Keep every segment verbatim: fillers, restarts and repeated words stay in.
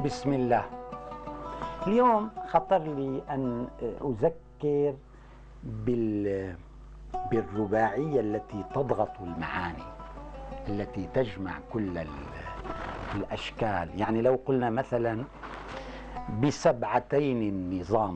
بسم الله. اليوم خطر لي أن أذكر بال بالرباعية التي تضغط المعاني، التي تجمع كل الأشكال. يعني لو قلنا مثلا بسبعتين النظام،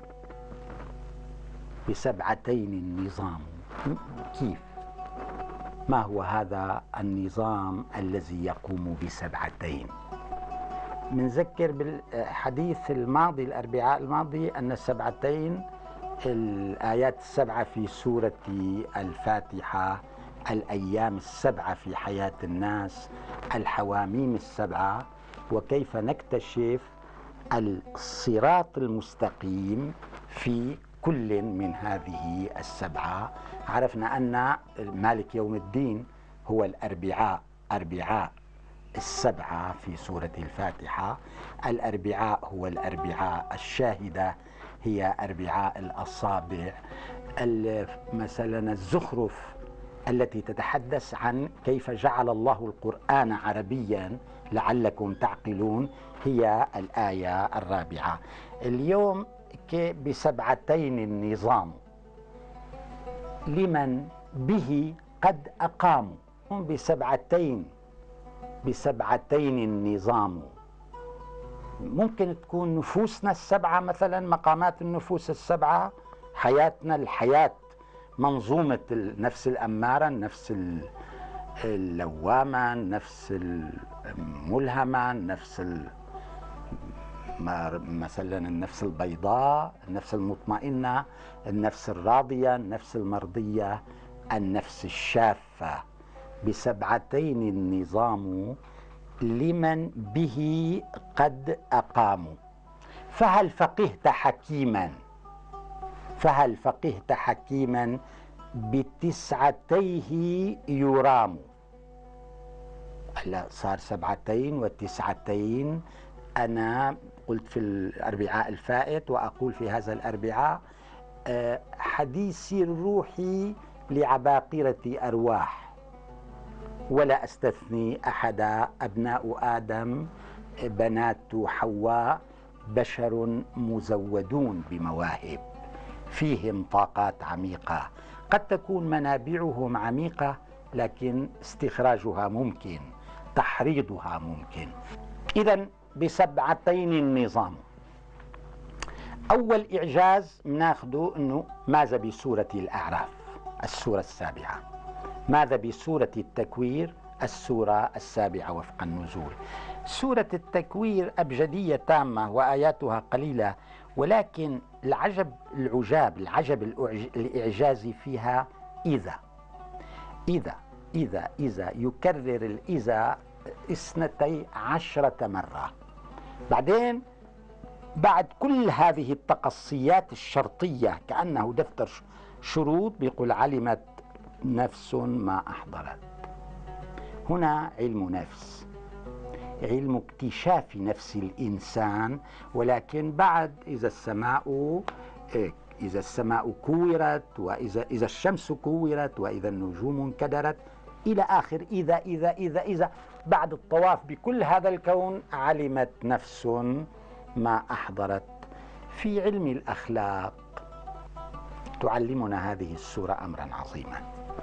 بسبعتين النظام، كيف؟ ما هو هذا النظام الذي يقوم بسبعتين؟ منذكر بالحديث الماضي الأربعاء الماضي أن السبعتين الآيات السبعة في سورة الفاتحة، الأيام السبعة في حياة الناس، الحواميم السبعة، وكيف نكتشف الصراط المستقيم في كل من هذه السبعة. عرفنا أن مالك يوم الدين هو الأربعاء، أربعاء السبعة في سورة الفاتحة. الأربعاء هو الأربعاء الشاهدة، هي أربعاء الأصابع. مثلا الزخرف التي تتحدث عن كيف جعل الله القرآن عربيا لعلكم تعقلون، هي الآية الرابعة. اليوم بسبعتين النظام لمن به قد أقاموا، بسبعتين بسبعتين النظام. ممكن تكون نفوسنا السبعة مثلا، مقامات النفوس السبعة، حياتنا، الحياة منظومة النفس الأمارة، النفس اللوامة، النفس الملهمة، النفس مثلا النفس البيضاء، النفس المطمئنة، النفس الراضية، النفس المرضية، النفس الشافة. بسبعتين النظام لمن به قد أقاموا. فهل فقهت حكيما فهل فقهت حكيما بتسعتيه يرام. هلا صار سبعتين وتسعتين. أنا قلت في الأربعاء الفائت وأقول في هذا الأربعاء حديثي الروحي لعباقرة أرواح، ولا أستثني أحد. أبناء آدم، بنات حواء، بشر مزودون بمواهب، فيهم طاقات عميقة، قد تكون منابعهم عميقة لكن استخراجها ممكن، تحريضها ممكن. إذن بسبعتين النظام. أول إعجاز ناخده أنه ماذا بسورة الأعراف السورة السابعة، ماذا بسورة التكوير السورة السابعة وفق النزول. سورة التكوير أبجدية تامة وآياتها قليلة، ولكن العجب العجاب العجب الإعجازي فيها إذا إذا إذا إذا يكرر الإذا اثنتي عشرة مرة. بعدين بعد كل هذه التقصيات الشرطية كأنه دفتر شروط بيقول علمت نفس ما أحضرت. هنا علم نفس، علم اكتشاف نفس الإنسان. ولكن بعد إذا السماء إذا السماء كورت، وإذا إذا الشمس كورت، وإذا النجوم انكدرت، إلى آخر إذا إذا إذا إذا بعد الطواف بكل هذا الكون علمت نفس ما أحضرت. في علم الأخلاق تعلمنا هذه السورة أمرا عظيما.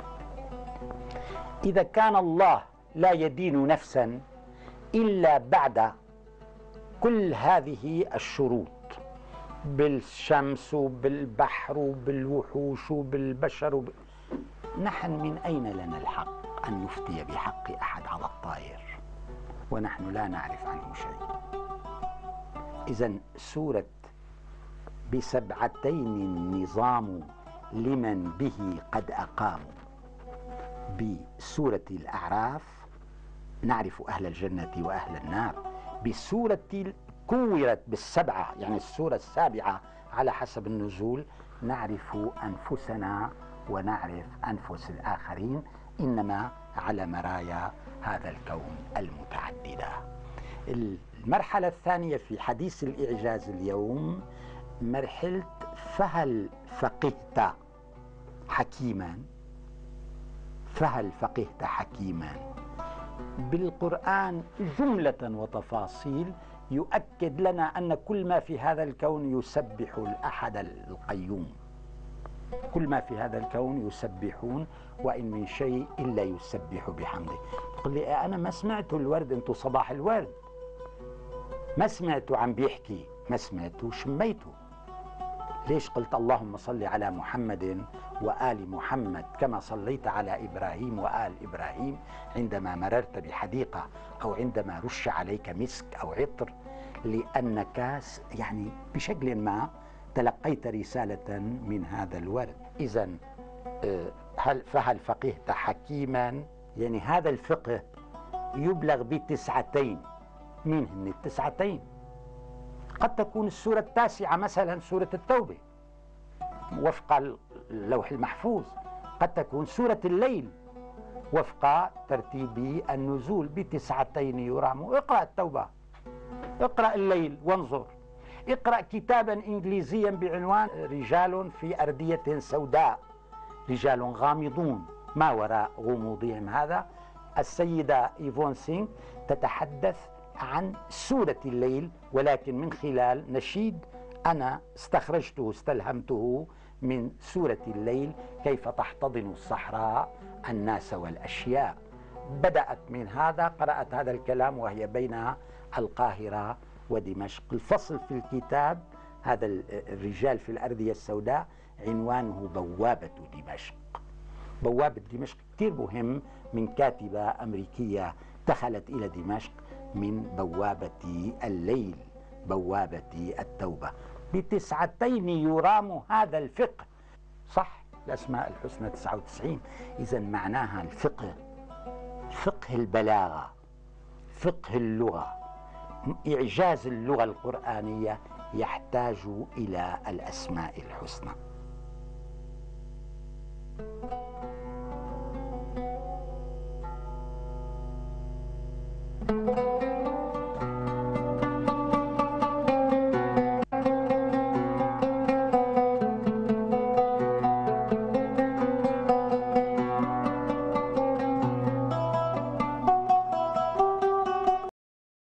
إذا كان الله لا يدين نفسا إلا بعد كل هذه الشروط، بالشمس وبالبحر وبالوحوش وبالبشر وب... نحن من أين لنا الحق أن نفتي بحق أحد على الطائر ونحن لا نعرف عنه شيء؟ إذن سورة بسبعتين النظام لمن به قد أقاموا. بسورة الأعراف نعرف أهل الجنة وأهل النار. بسورة كورت بالسبعة، يعني السورة السابعة على حسب النزول، نعرف أنفسنا ونعرف أنفس الآخرين، إنما على مرايا هذا الكون المتعددة. المرحلة الثانية في حديث الإعجاز اليوم مرحلة فهل فقهت حكيما. فهل فقهت حكيما. بالقرآن جملة وتفاصيل يؤكد لنا أن كل ما في هذا الكون يسبح الأحد القيوم. كل ما في هذا الكون يسبحون، وإن من شيء إلا يسبح بحمده. تقول لي أنا ما سمعت الورد، أنتم صباح الورد ما سمعتوا عم بيحكي، ما سمعتوا شميتوا. ليش قلت اللهم صل على محمد وآل محمد كما صليت على إبراهيم وآل إبراهيم عندما مررت بحديقة أو عندما رش عليك مسك أو عطر؟ لأنك يعني بشكل ما تلقيت رسالة من هذا الورد. إذا هل فهل فقهت حكيما؟ يعني هذا الفقه يبلغ بتسعتين. مين هن التسعتين؟ قد تكون السورة التاسعة مثلا سورة التوبة وفق اللوح المحفوظ، قد تكون سورة الليل وفق ترتيب النزول بتسعتين يرام. اقرأ التوبة، اقرأ الليل وانظر، اقرأ كتابا إنجليزيا بعنوان رجال في أردية سوداء، رجال غامضون ما وراء غموضهم هذا. السيدة إيفون سينغ تتحدث عن سورة الليل، ولكن من خلال نشيد أنا استخرجته استلهمته من سورة الليل، كيف تحتضن الصحراء الناس والأشياء. بدأت من هذا، قرأت هذا الكلام وهي بين القاهرة ودمشق. الفصل في الكتاب هذا الرجال في الأردية السوداء عنوانه بوابة دمشق. بوابة دمشق كثير مهم، من كاتبة أمريكية دخلت إلى دمشق من بوابة الليل، بوابة التوبة. بتسعتين يرام هذا الفقه. صح، الأسماء الحسنى تسعة وتسعين، إذا معناها الفقه، فقه البلاغة، فقه اللغة، إعجاز اللغة القرآنية يحتاج إلى الأسماء الحسنى.